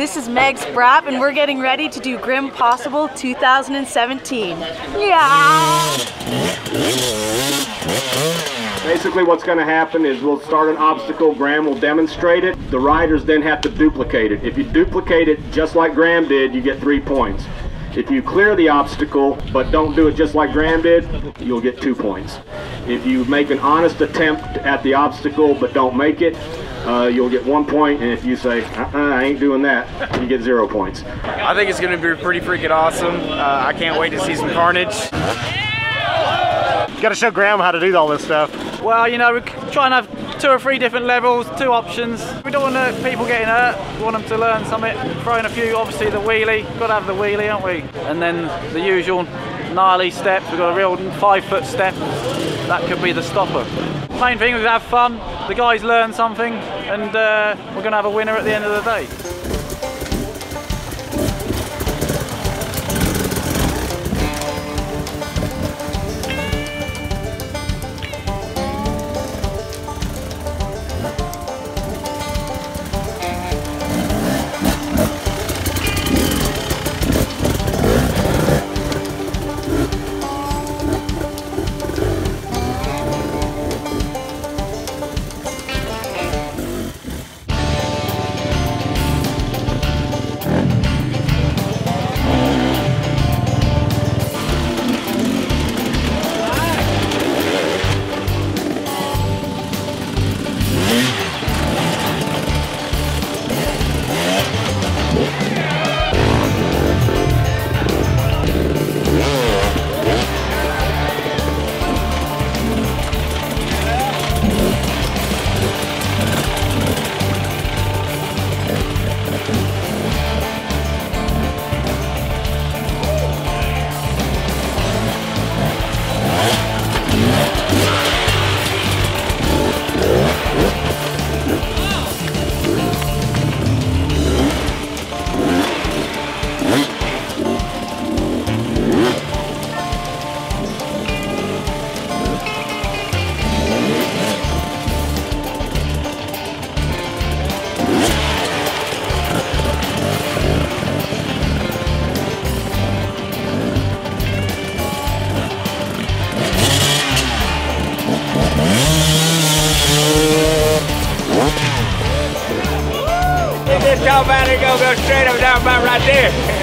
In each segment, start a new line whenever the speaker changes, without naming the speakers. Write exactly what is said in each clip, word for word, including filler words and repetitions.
This is Meg's Brap, and we're getting ready to do Grimpossible two thousand seventeen. Yeah!
Basically what's going to happen is we'll start an obstacle, Graham will demonstrate it, the riders then have to duplicate it. If you duplicate it just like Graham did, you get three points. If you clear the obstacle but don't do it just like Graham did, you'll get two points. If you make an honest attempt at the obstacle but don't make it, uh, you'll get one point, and if you say, uh-uh, I ain't doing that, you get zero points.
I think it's going to be pretty freaking awesome. Uh, I can't wait to see some carnage.
You got to show Graham how to do all this stuff.
Well, you know, we try and have two or three different levels, two options. We don't want uh, people getting hurt. We want them to learn something. Throwing a few, obviously the wheelie. Got to have the wheelie, haven't we? And then the usual gnarly steps. We've got a real five-foot step. That could be the stopper. Main thing is to have fun. The guys learn something, and uh, we're going to have a winner at the end of the day.
This top out here gonna go straight up down about right there.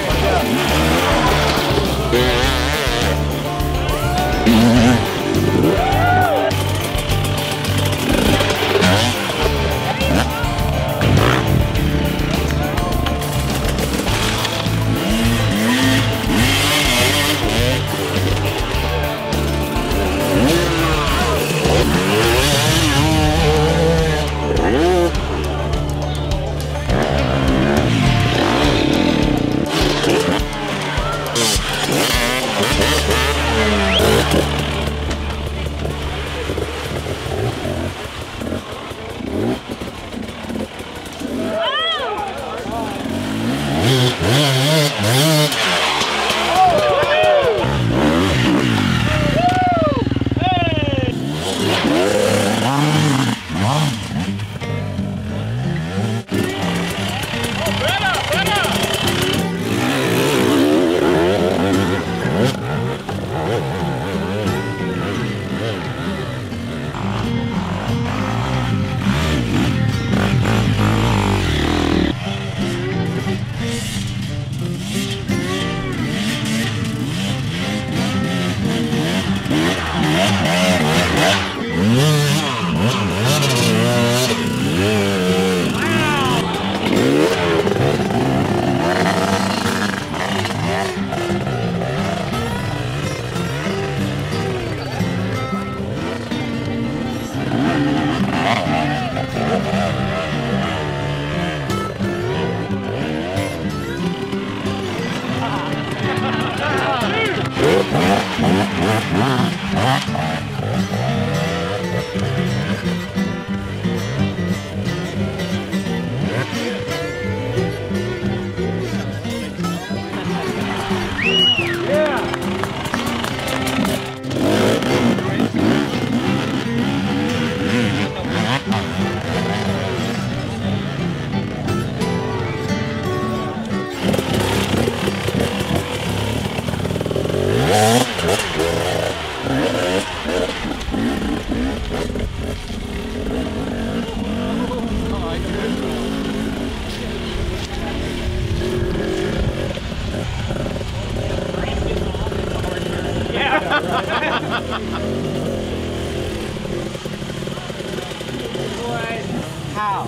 How?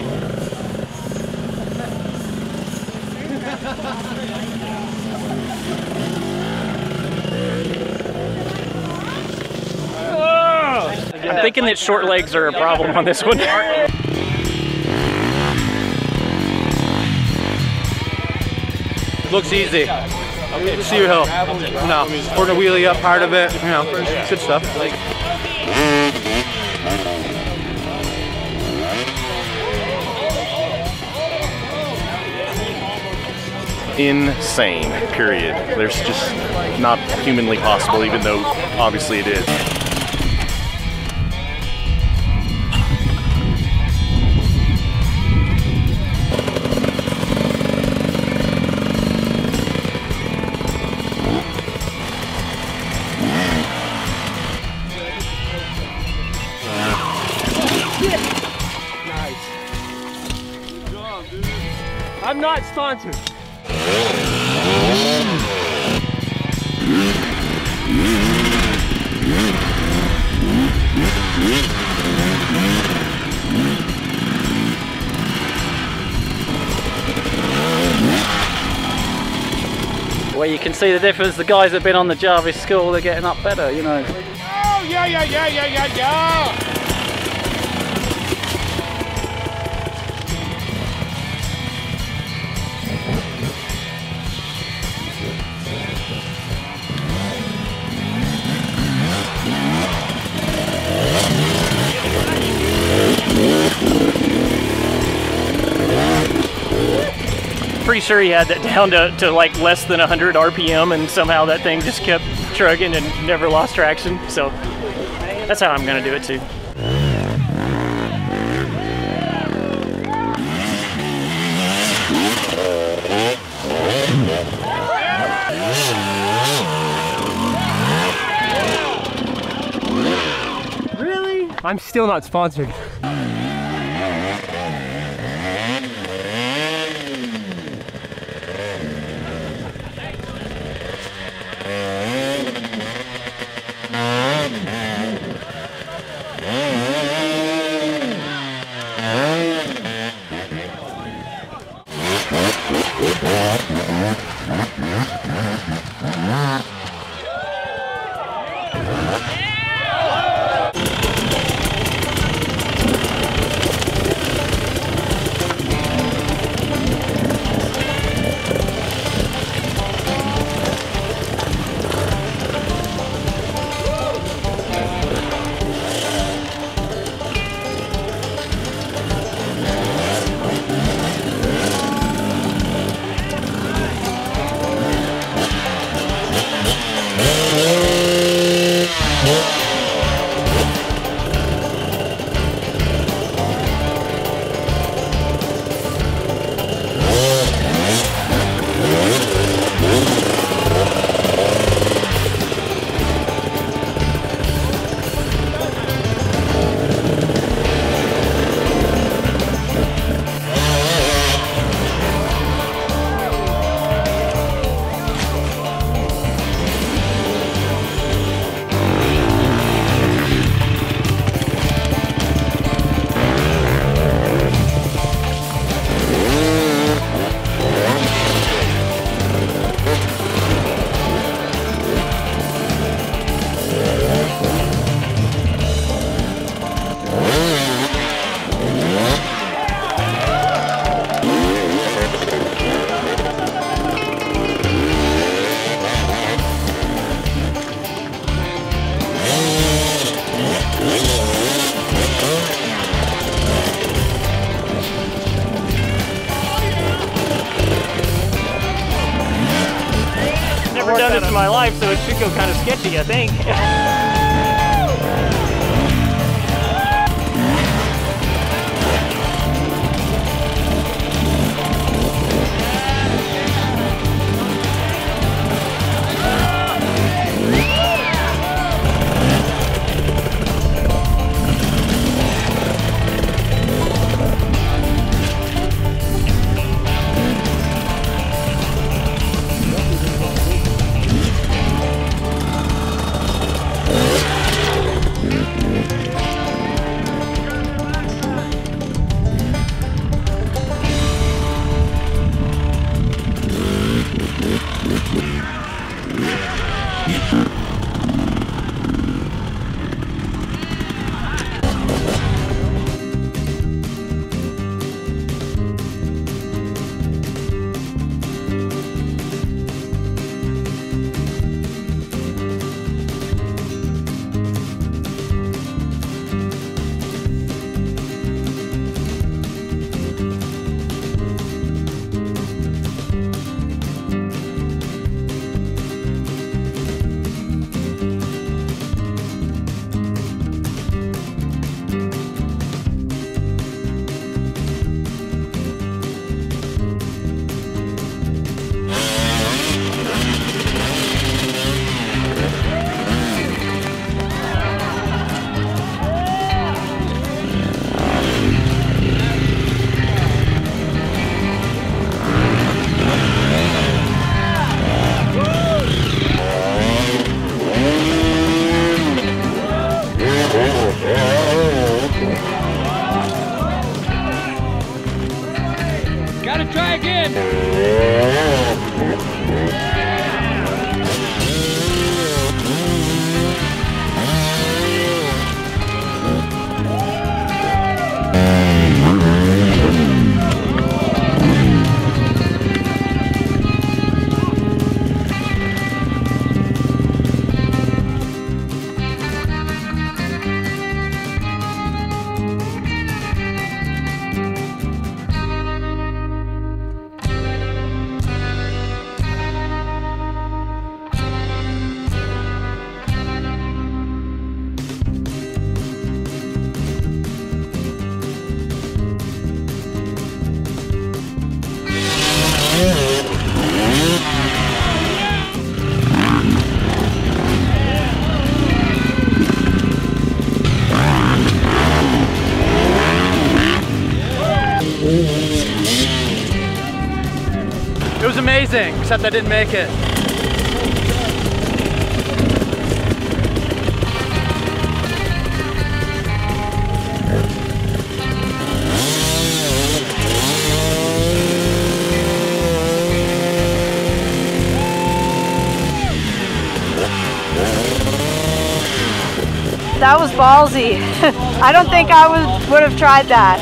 I'm thinking that short legs are a problem on this one.
Looks easy. See your hill. No, we're gonna wheelie up part of it. You know, good stuff.
Insane, period. There's just not humanly possible, even though obviously it is.
I'm not sponsored.
Well, you can see the difference. The guys that have been on the Jarvis school, they're getting up better, you know.
Oh, yeah, yeah, yeah, yeah, yeah, yeah.
Pretty sure he had that down to, to like less than one hundred R P M, and somehow that thing just kept trugging and never lost traction. So that's how I'm gonna do it too.
Really? I'm still not sponsored.
Never done this in my life, so it should go kind of sketchy, I think.
It was amazing, except I didn't make it.
That was ballsy. I don't think I would, would have tried that.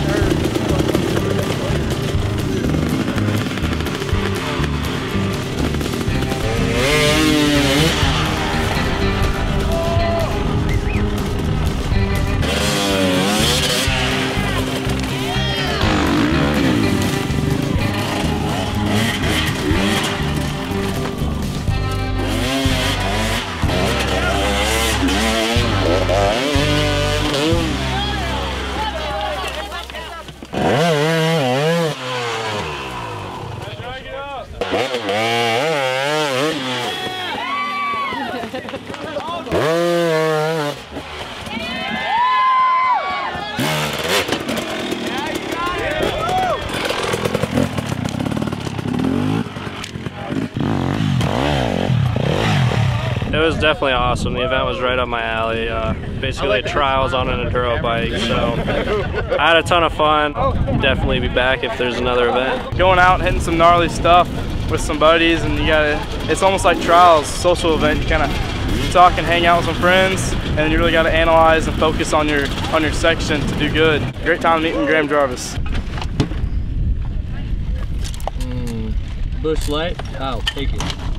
It was definitely awesome. The event was right up my alley. Uh, basically trials on an enduro bike, so I had a ton of fun. Definitely be back if there's another event.
Going out, hitting some gnarly stuff with some buddies, and you gotta, it's almost like trials, social event. You kind of talk and hang out with some friends, and you really gotta analyze and focus on your, on your section to do good. Great time meeting Graham Jarvis.
Mm, Bush Light, I'll take it.